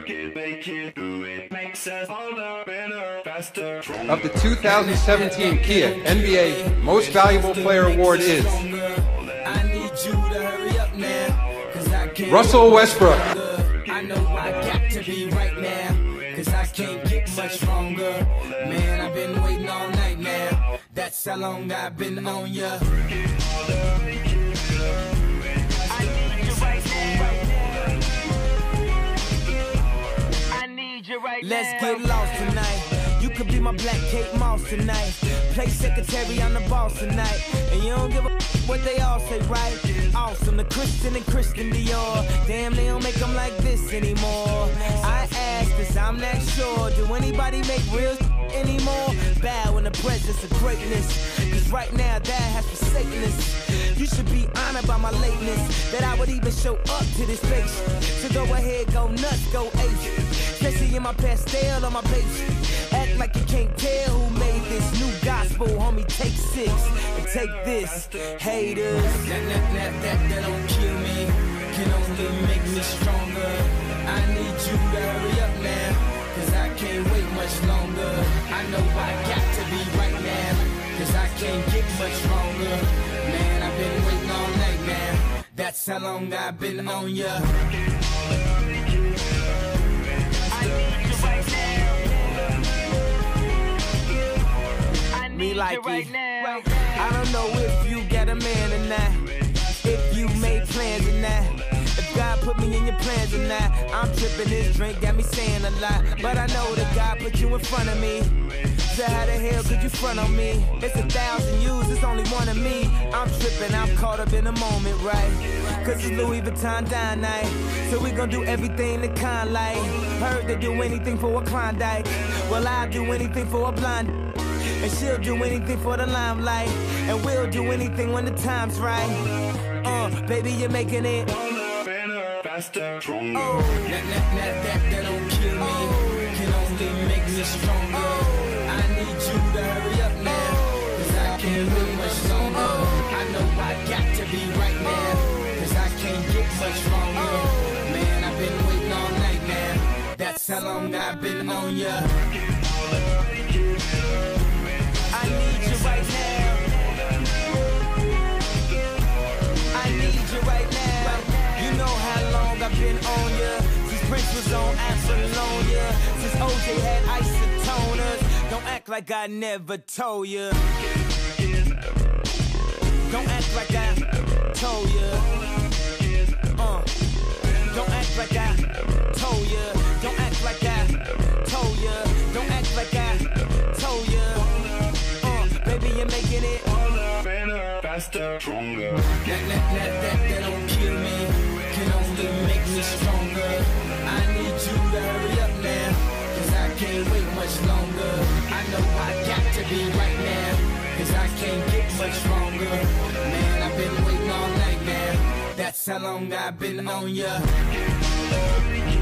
Of the 2017 Kia NBA Most Valuable Player Award is Russell Westbrook. I know I got to be right now, cause I can't get much stronger. Man, I've been waiting all night now. That's how long I've been on ya. Let's get lost tonight. You could be my black Kate Moss tonight. Play secretary on the boss tonight. And you don't give a what they all say, right? Awesome, the Christian and Christian Dior. Damn, they don't make them like this anymore. I ask this, I'm not sure. Do anybody make real anymore? Bow in the presence of greatness. Cause right now that has forsaken us. You should be honored by my lateness, that I would even show up to this place. So go ahead, go nuts, go ape. Especially in my pastel on my page. Act like you can't tell who made this new gospel, homie. Take 6 and take this, haters. That don't kill me, can only make me stronger. I need you to hurry up now, cause I can't wait much longer. I know I got to be right now, cause I can't get much stronger. Man, I've been waiting all night now. That's how long I've been on ya. Me like right now. I don't know if you got a man or not, if you made plans or not, if God put me in your plans or not. I'm tripping, this drink got me saying a lot, but I know that God put you in front of me. So how the hell could you front on me? It's 1,000 yous, it's only one of me. I'm tripping, I'm caught up in the moment, right? Cause it's Louis Vuitton dine night, so we gon' do everything the kind like. Heard they do anything for a Klondike, well I'll do anything for a blonde. And she'll do anything for the limelight, and we'll do anything when the time's right. Baby, you're making it faster, stronger. That don't kill me, can only make me stronger. I need you to hurry up now, cause I can't wait much longer. I know I got to be right now, cause I can't get much stronger. Man, I've been waiting all night now. That's how long I've been on ya. I need you right now. I need you right now. You know how long I've been on ya. Since Prince was on Apollonia, since OJ had isotoners. Don't act like I never told ya. Don't act like I told ya. Don't act like I told ya. Don't act like I told ya. Don't act like I told ya. Baby, you're making it better, faster, stronger. That don't kill me, can only make me stronger. I need you to hurry up now, cause I can't wait much longer. I know I got to be right now, cause I can't get much stronger. Man, I've been waiting all night now. That's how long I've been on ya.